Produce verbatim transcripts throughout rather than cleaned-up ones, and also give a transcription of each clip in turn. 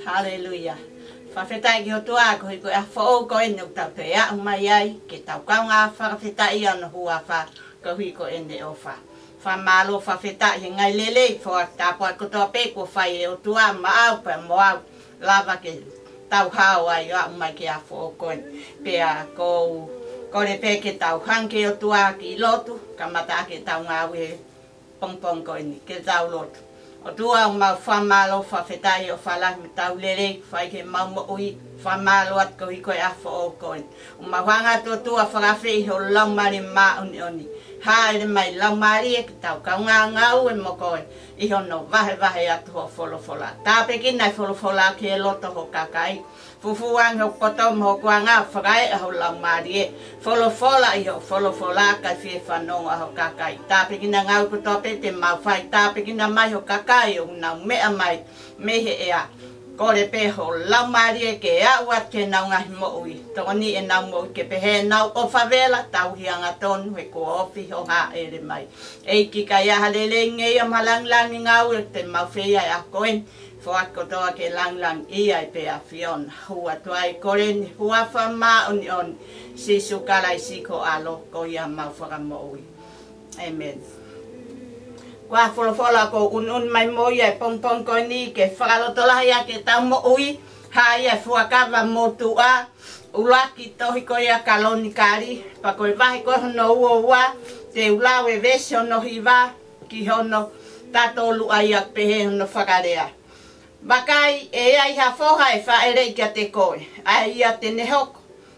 Hallelujah. Whawhetai ki ho tua ko hiko e whao ko e neu tau te ea umai ai, ke tau kaunga whawhetai ana hua wha ko hiko e ne o wha. Whamalo whawhetai he ngai lele, wha tāpua kotoa pe ko whai e o tua ma au pa mo au lava ke tau hao ai a umai ke a whao ko e pea ko kore pe ke tau hanke o tua ki lotu, ka mata ke tau ngā ue pong pong ko ni ke tau lotu. O tua o mau whamalo whawhetai o whalah me tau lere, whai ke mau mo ui, whamalo at ko hiko e afo o koe. O mau hanga tua tua whakawhi ho laumari ma oni oni. Haere mai laumari e ki tau kaunga ngau e mo koe. Iho no vahe vahe atu ho wholofola. Tāpe ki nai wholofola ki e loto ho kakai. Fufuang ho kotom ho kuanga whakai ho laumari e. Wholofola iho wholofola kai fie whanonga ho kakai. Tāpe ki na ngau kutope te mau whai. Tāpe ki na mai ho kakai o nau mea mai mehe ea. Kore pe ho laumari e ke ea uat ke nau ngahi mo ui. Toni e nau mo ui ke pehe nau o whawela tau hianga tonu he ko ofi ho ha ere mai. Eiki ka ia halele ngei o malanglangi ngau e te mau whea e a koen. Whaako toa ke langlang ia i pe a whion. Hua tuai kore ni hua whama oni on. Sisu karai siko alo ko ia mau whakamo ui. Amen. Kua wholofola ko un un mai mo ia e pong pong ko ni ke whakalotola ia ke tau mo ui. Ha ia fuakawa mo tua. Ulaki tohi ko ia kaloni kari. Pa koe vahi ko hono ua ua. Te ulawe vese hono hiva. Ki hono tato lua ia pehe hono whakarea. Bakai e ai ha foha e whaere kia te koe. Ai ia te nehoko.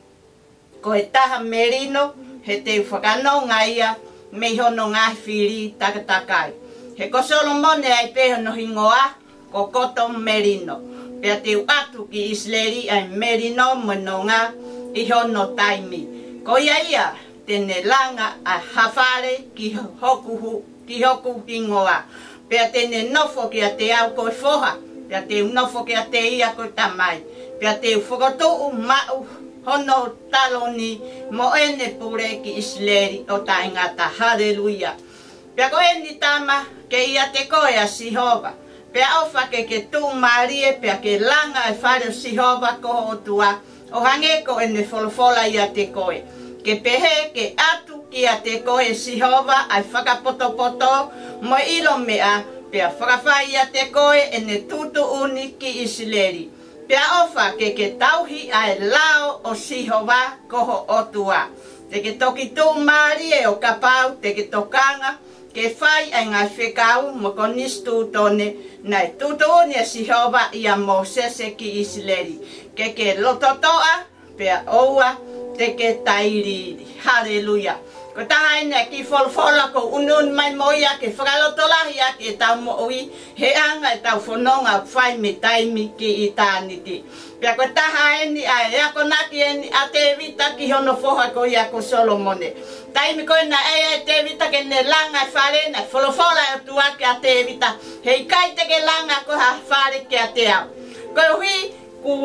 Ko he taha merino he te whakanonga ia. Me hono ngā whiri takatakai. He ko Solomone ai peho no hingoa ko koto merino. Pea te atu ki Isleri ai merino mono ngā i hono taimi. Ko ia ia tene langa a hawhare ki hoku, ki hoku hingoa. Pea tene nofo ki a te au koe foha. Pea te nofo ki a te ia koe tamai. Pea te whakotou mau hono taloni mo ene pure ki Isleri o ta ingata. Hallelujah. Pea ko eni tama ke ia te koe a Sihova. Pea ofa ke ke tu marie pea ke langa e whare o Sihova ko o tua. O hange ko ene wholofola ia te koe. Ke pehe ke atu ki a te koe Sihova ai whakapoto-poto mo ilo mea. Pea whakawhai ia te koe ene tutu uni ki Isleri. Pea ofa ke ke tauhi ai lao o Sihova koho o tua. Te ke toki tu marie o kapau, te ke tokanga, ke whai ai ngai whekau mo konistu tone, nai tutu uni a Sihova ia Mosese ki Isleri. Ke ke lototoa, pea oua, te ke tairiri. Hallelujah. Ko taha ene ki wholwhola ko unun mai moia ke whakalotolahi a ke tau mo ui, he anga e tau whanonga whai me taimi ki i tāniti. Pea ko taha ene a e ako naki ene a te vita ki hono whoha ko i ako Solomone. Taimi ko ena e e te vita ke ne langa e whare, na wholwhola e tua ke a te vita, hei kai te ke langa ko ha whare ke a te au. Ko hui,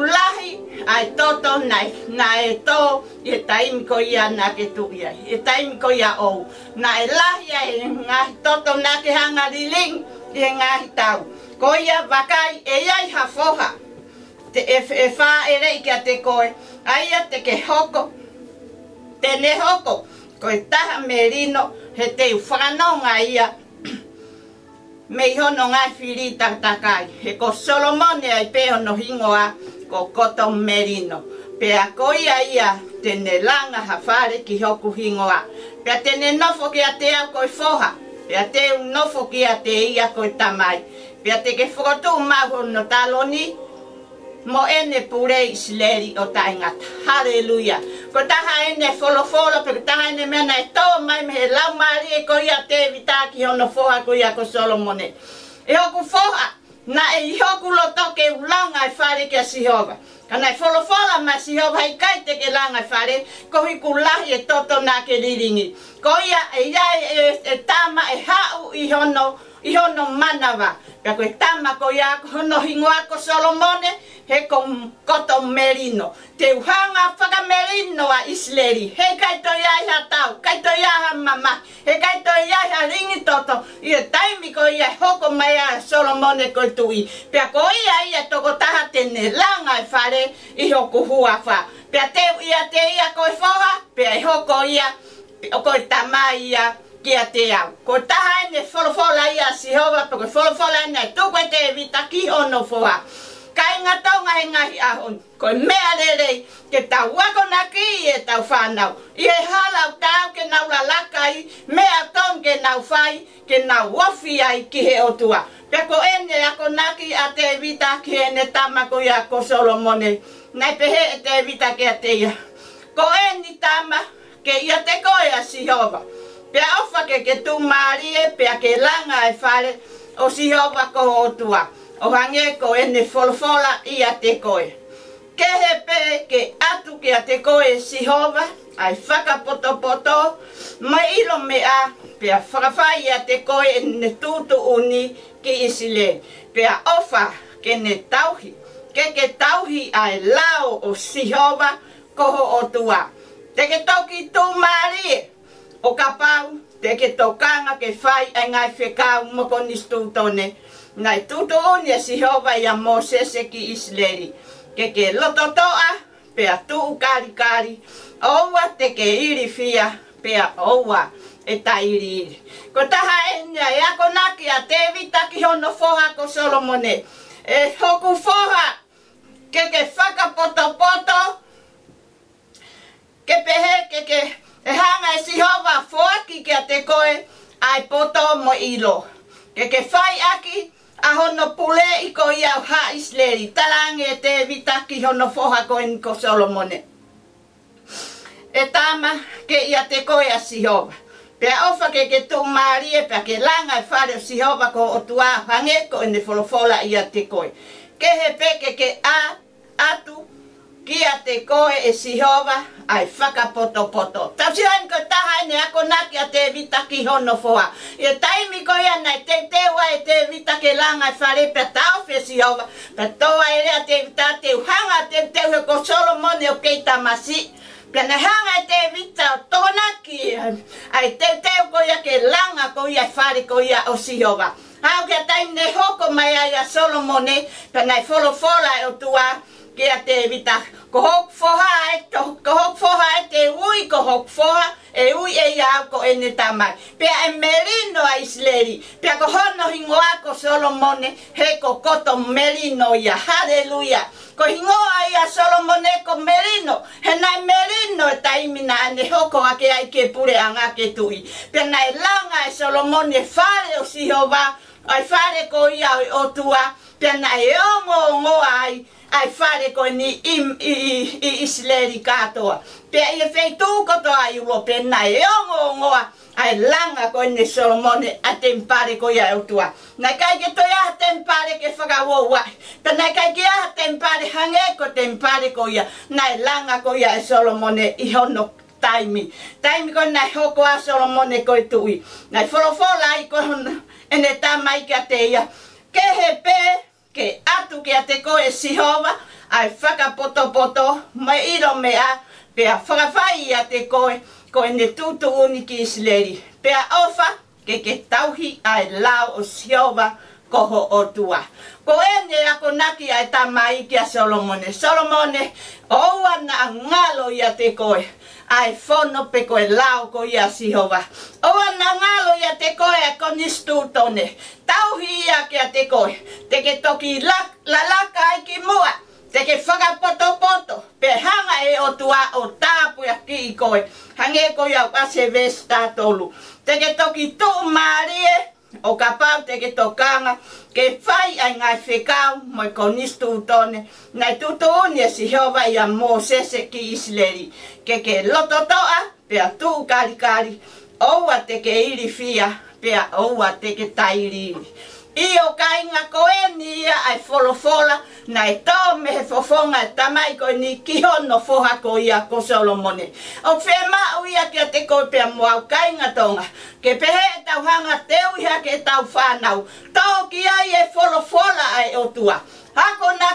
kulahi ai toto nai na e to e taimi ko ia na ke tu ia e taimi ko ia o na e lahi ai nga toto na ke hanga liling e nga tau ko ia vakai e ai ha foha te e e fa e rei ke te koe ai te ke hoko te ne hoko ko e taha merino he te whanonga ia me hono ngai whiri tatakai. He ko Solomone ai peho no hingoa ko koto merino. Pea ko ia ia tene langa hawhare ki hoku hingoa. Pea tene nofo ki a te au koi foha. Pea te nofo ki a te ia koi tamai. Pea te ke whakotu mahu no taloni mo ene pure Isleri o taingata. Hallelujah. Ko taha ene wholofolo, pe ko taha ene mea e tō mai me he lau maari e ko ia te vita ki hono foha ko ia ko Solomone. E hoku foha, na e hoku loto ke ulanga e whare ke a Sihova. Kana e wholofola ma Sihova i kai te ke langa e whare, ko hi kulahi e toto na ke riringi. Ko ia e ia e, e tama e hau i hono, i hono manawa. Pea ko e tama ko ia hono hingoa ko Solomone, he ko koto merino. Te uhanga whaka merino a Isleri. He kai to ia ha tau, kai to ia ha mama. He kai to ia ha ringi toto. I e taimi ko ia hoko mai a Solomone ko tui. Pea ko ia ia toko taha te te ne langa e whare i hoku hua wha. Pea teu ia te ia koe whoha, pea i hoko ia, o koe tama ia kia te au. Ko taha ene wholofola ia sihova, pa koe wholofola ene ai tuku e te vita ki ono whoha. Ka inga tonga he ngahi ahon, koe mea lelei, ke tau wako na ki e tau whanau. I he halau tau ke nau la lakai, mea ton ke nau whai, ke nau wofi ai ki he otua. Pea ko ene ako naki a te vita ki ene tamako ia ko Solomone. Nai pehe e te vita ke a te ia. Ko ene tama ke ia te koe a Sihova. Pea ofa ke ke tu marie, pea ke langa e whare o Sihova ko otua. O hange ko ene wholofola i a te koe. Ke he pe ke atu ke a te koe Sihova, ai whakapoto poto, mai ilo me a, pea whakawhai a te koe ene tutu uni ki Isile. Pea ofa ke ne tauhi, ke ke tauhi ai lao o Sihova koho o tua. Te ke toki tu marie, o kapau, te ke tokanga ke whai ai ngai whekau moko nistu tone. Nai tutu unia Sihova ia Mosese ki Isleri. Ke ke loto toa, pea tuu kari kari. Oua te ke iri fia, pea oua e ta iri iri. Ko taha enia e ako naki a te vita ki hono foha ko Solomone. E hoku foha, ke ke whakapoto poto. Ke pehe ke ke e hanga e Sihova foaki ke a te koe, ai poto mo ilo. Ke ke whai aki, a hono pule i ko iau ha Isleri, talange e te vita ki hono foha ko en ko Solomone. E tama ke ia te koe a Sihova. Pea ofa ke ke tu marie, pea ke langa e whare o Sihova ko o tua hange ko ene wholofola ia te koe. Ke he peke ke a atu ki a te koe e Sihova ai whakapoto poto. Tau si hain ko taha ene ako naki a te vita ki hono foha. E taimi ko ia nai te teua e te vita ke langa e whare pe tau whe Sihova. Pe toa e rea te vita te uhanga te teu he ko Solomone o keita masi. Pe na hanga e te vita o tonaki. Ai te teu ko ia ke langa ko ia e whare ko ia o Sihova. Hau ke taimi ne hoko mai ai a Solomone. Pe nai wholofola e o tua. Kia te vita, ko hok foha e, ko hok foha e te ui, ko hok foha e ui e iau ko ene tamai. Pea e merino a Isleri, pea ko hono hingoa ko Solomone, he ko koto merino ia, haleluia. Ko hingoa ia Solomone ko merino, he nai merino e taimina ane hoko ake ai ke pure anga ke tui. Pea nai langa e Solomone fare o Sihova, ai fare ko ia o tua, pea nai ongo ongo ai, ai whare koe ni im i, i, i Isleri katoa. Pea i e whei tūkoto ai ulo pena e ongo ongoa ai langa koe ni Solomone a tempare koe ai utua. Nai kai ke toi aha tempare ke whakawau ai. Pea nai kai ke aha tempare hange ko tempare koe ai. Nai langa koe ai Solomone i hono taimi. Taimi koe nai hoko a Solomone koe tui. Nai wholofola ai koe hono ene tamai ke a te ia. Ke he pe ke atu ke a te koe Sihova, ai whakapoto poto, mai iro mea, pea whakawhai a te koe, koe ne tutu uni ki Isleri. Pea ofa, ke ke tauhi ai lau o Sihova, koho o tua. Ko ene ako naki ai tamai ki a Solomone. Solomone, oua na ngalo i a te koe, ai fono pe koe lau ko i a Sihova. Oua na ngalo i a te koe a konistu tone. Tauhi ia ke a te koe, te ke toki la, la laka ai ki mua, te ke whakapoto poto, pe hanga e o tua o tāpua ki i koe, hange koe au ase vesta tolu. Te ke toki tu marie, o kapau te ke tokanga, ke whai ai ngai whekau, moi konistu tone, nai tutu unia Sihova i a Mosese ki Isleri, ke ke loto toa, pea tu kari kari, oua te ke iri fia, pea oua te ke tairiri. I o kainga koe ni ia ai wholofola, nai tau me he fofonga e tamai koe ni ki hono foha ko ia ko Solomone. O whema u ia ki a te koe pea moau kainga tonga, ke pehe e tau hanga teu iha ke tau whanau, tau ki ai e wholofola ai o tua. Hako na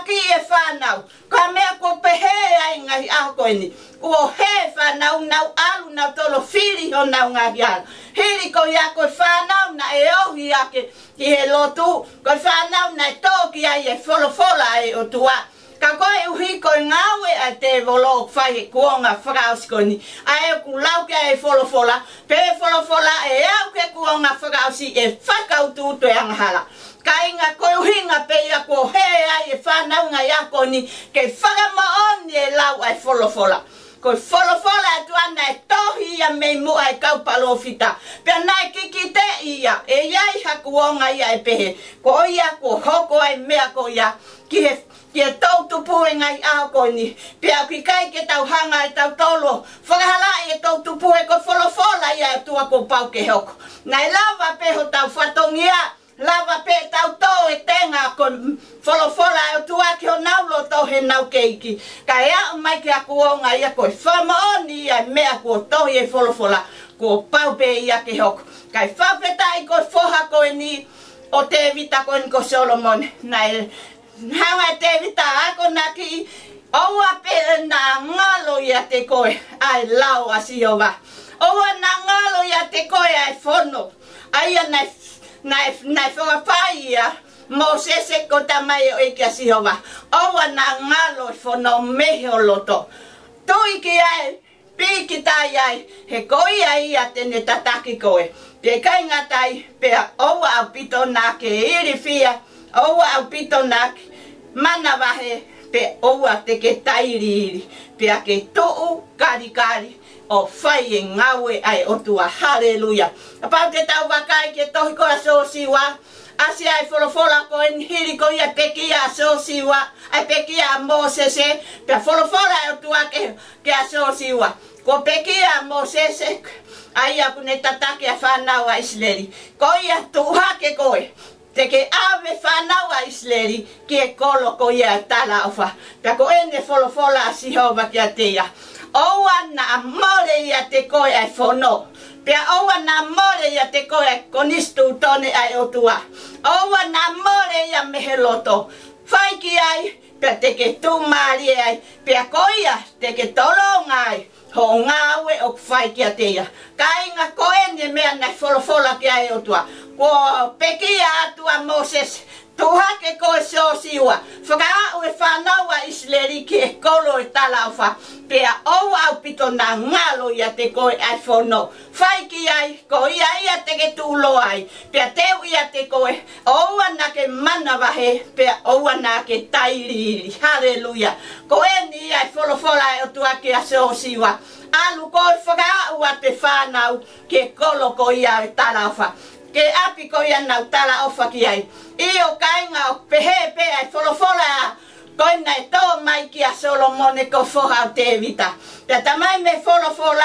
ki e whanau. Ka mea ko pehe ai ngai aho koe ni. Ua he whanau nau alu nau tolo whiri ho nau ngahi ala. Hiri ko ia koe whanau na e ohi ake ki he lotu. Koe whanau na e tōki ai e wholofola ai o tua. Ka koe uhi koe ngawe a te volo whai he kuonga whakaos koe ni. A e ku lau ke e wholofola. Pe e wholofola e au ke kuonga whakaosi e whakautu to e angahala. Ka inga koe uhinga pe ia ko he ai e whanau ngai ako ni. Ke whakamaoni e lau ai wholofola. Koe wholofola e tuana e tohi ia mei mua e kaupalo fita. Pea nai kikite ia. E iai hakuonga ia e pehe. Ko ia ko hoko ai mea ko ia. Ki he Kia tau tupu e ngai aho koe ni. Pea ki kai ke tau hanga e tau tolo. Whakahala e tau tupu e ko wholofola ia e tua ko pau ke hoko. Nai lava pe ho tau whatongia. Lava pe tau tō e tenga ko wholofola e tua ki ho naulo tō he nau keiki. Ka ea mai ke aku o ngai ia koe whamaoni ia mea ko tohi e wholofola. Ko pau pe ia ke hoko. Kai whawhetai ko whoha koe ni o te vita koe ni ko Solomon. Nai hanga te vita ako naki oua pe na ngalo ia te koe ai lau a Siova. Oua na ngalo ia te koe ai fono. Aia nai nai nai whakawhai ia Mosese ko tamai o eke a Siova. Oua na ngalo fono mehe o loto. Tui ki ai piki tai ai he koi ai ia tene tataki koe. Pe kai ngatai pea oua au pito nake iri fia. Oua au pito nake mana wahe pe oua te ke tairiri. Pea ke tou kari kari o whai e ngawe ai o tua. Haleluia. Pau te tau wakai ke tohi ko a so siwa. Asi ai wholofola ko en hiri ko ia peki a so siwa. Ai peki a Mosese. Pea wholofola e o tua ke, ke a so siwa. Ko peki a Mosese. Ai aku ne tatake a whanau a Isleri. Ko ia tuha ke koe. Te ke ave whanau a Isleri ki e kolo ko ia tala ofa. Pea ko ene wholofola a Sihova ki a teia. Oua na more ia te koe ai whono. Pea oua na more ia te koe ai konistu tone ai o tua. Oua na more ia mehe loto. Whai ki ai, pea te ke tūmari ai. Pea ko ia te ke tolonga ai. Ho ngawe o whai ki a teia. Ka inga ko ene mea nai wholofola ki ai o tua. Ko pekia atua Moses. Tuha ke koe so siwa. Whakaau e whanau a Isleri ki e kolo e tala o wha. Pea ou au pito na ngalo ia te koe ai whono. Whai ki ai, ko ia ia te ke tūlo ai. Pea teu ia te koe. Oua na ke mana wahe. Pea oua na ke tairiri. Haleluia. Ko e ni ai wholofola e o tua ki a so siwa. Alu koe whakaau a te whanau ki e kolo ko ia e tala o wha. Ke api ko ia nau tala ofa ki ai. I o kainga o pehe pe ai wholofola koe nei tō mai ki a Solomone ko whoha o te vita. Pea tamai me wholofola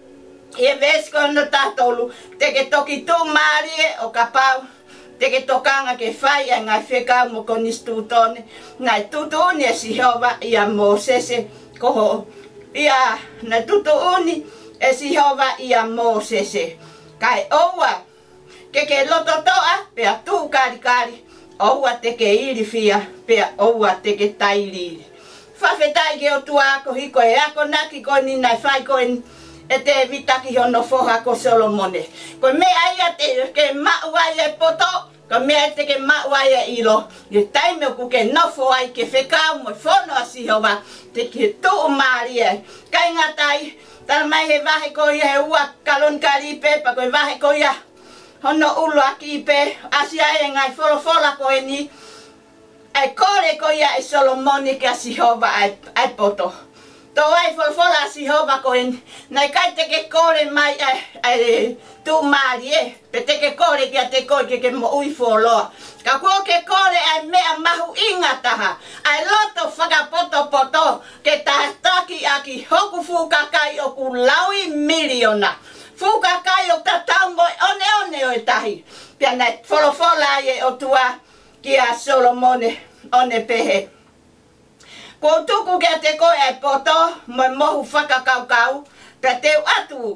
e vesko no tātolu. Te ke toki tū marie o ka pau. Te ke tokanga ke whai ai ngai whekau mo konistu tone. Ngai tutuni e Sihova i a Mosese koho. Ia na tutuni e Sihova i a Mosese. Kai oua. Ke ke loto toa, pea tū kari kari, oua te ke iri fia, pea oua te ke tairiri. Whawhetai ke o tua ako hiko e ako naki koe ni nai whai koe e te vitaki hono whoha ko Solomone. Koe mea ia te ke mauai e poto, koe mea te ke mauai e ilo. Ye taime ku ke nofo ai ke whekau mo whono a Sihova, te ke tū maari e. Kai ngatai, tala mai he wahe koe he ua kalon karipe, pa koe wahe koe ia. Hono ulo aki pe, asia e ngai wholofola koe ni. Ai kore ko ia e Solomone ke a Sihova ai, ai poto. Tō ai wholofola a Sihova koe ni. Nai kai te ke kore mai ai, ai tū maari e. Pe te ke kore ki a te koe ke ke mo ui wholoa. Ka kua ke kore ai mea mahu inga taha. Ai loto whakapoto poto ke tahataki aki hoku fukakai o ku laui miliona. Fuka kai o tatau mo one one o e tahi. Pea nei wholofola e o tua ki a Solomone one pehe. Ko tuku kia te koe ai poto, mo mohu whakakaukau, pea teu atu.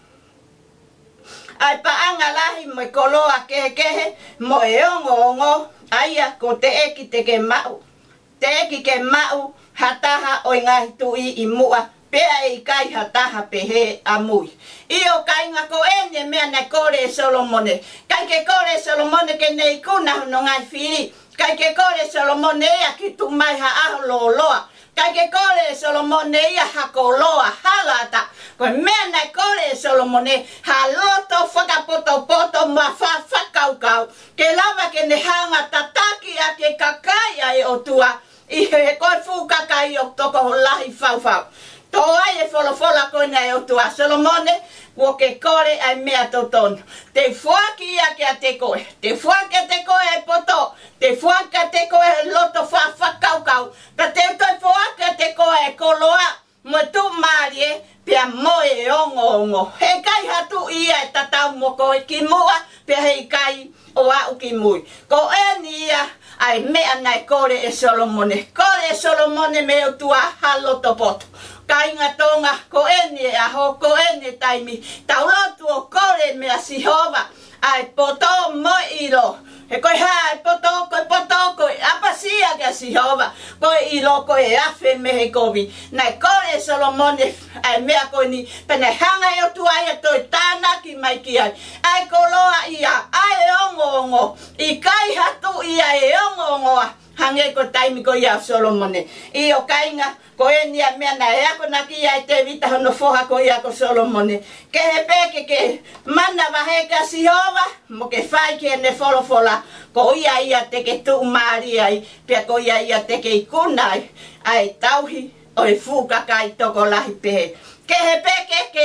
Ai paanga lahi mo koloa kehe kehe, mo e ongo ongo, aia ko te eki te ke mau. te eki ke mau hataha o ngai tui i mua pea e kai hataha pehe a mui. Io kai nga ko ene mea na kore Solomone. Kai ke kore Solomone ke nei kuna no ngai fili. Kai ke kore Solomone ia ki tu mai ha aho lo loa. Kai ke kore Solomone ia ha ko loa halata. Ko mea na kore Solomone ha loto whakapoto poto ma fa whakau kau. Ke lava ke ne hanga tataki a ke kakaya e o tua. I he koe fu kakai o toko ho lahi fau fau. Tō ai e wholofola koe nei o tua Solomone, wo ke kore ai mea tō tono. Te fuaki ia ke a te koe, te fuaki a te koe ai poto, te fuaki a te koe ai loto wha whakau kau, ka te utoi fuaki a te koe ai koloa, mo tu maari e, pia moe e ongo ongo. He kai hatu ia e tatau mo koe ki mua, pia hei kai o au ki mui. Ko e ni ia, ai mea nai kore e Solomone. Kore e Solomone me o tua haloto poto. Kainga tonga ko ene aho ko ene taimi taulotu o kore me a Sihova ai poto mo ilo e koe ha e poto koe poto koe apasia ke a Sihova koe ilo koe afe me he kovi nai kore Solomone ai mea koe ni pene hanga e o tuai e toi tāna ki mai ki ai ai koloa ia ai ongo ongo i kai hatu ia e ongo ongoa hange ko taimi ko ia Solomone i o kainga ko e nia mea na e ako na ki ai te vita hono foha ko ia ko Solomone ke he peke ke mana wahe ka Sihova mo ke whai ke ne folo fola ko ia ia te ke tu maari ai pia ko ia ia te ke ikunai ai tauhi o e fuka kai toko lahi pehe ke he peke ke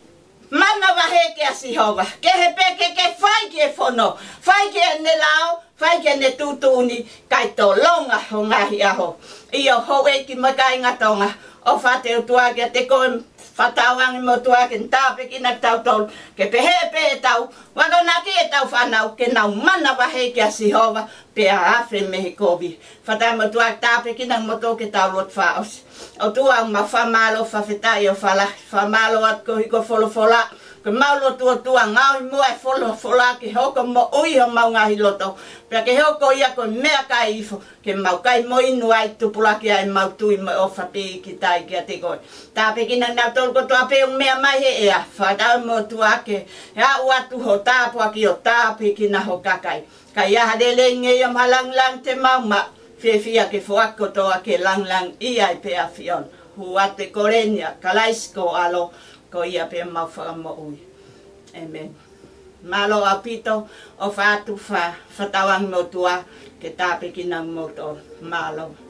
mana wahe ke a Sihova ke he peke ke whai ke fono whai ke ne lao whai ke ne tutuni kai to longa ho ngahi aho. Iyo ho e ki makai ngatonga o whate o tua ke te koe whatawangi mo tua ke ntape ki na tau tolu ke pehe pehe tau wako na ki e tau whanau ke nau mana wahe ke a Sihova pe a afe mehe kovi whatai mo tua ke tape ki na moto ke tau lot whaos o tua ma whamalo whawhetai o whala whamalo at ko hiko folo fola ke maulo tua tua ngau mua e folo fola ke hoko mo ui ho mau ngahi loto pia ke hoko ia ko mea kai ifo ke mau kai mo inu ai tupulaki ai mau tui mo o whapi ki tai ki a te koe tape ki na nau tolu ko tua pe un mea mai he ea whadau mo tua ke hea uatu ho tāpua ki o tape ki na ho kakai kai aha de lenge iam halang lang te mau ma whiawhia ke whuako toa ke lang lang ia i pe a whion huate korenia kalaisko alo ko ia pe mau whakamo ui. Amen. Malo apito o whātu wha whatawang mo tua ke tāpe ki nang motor. Malo.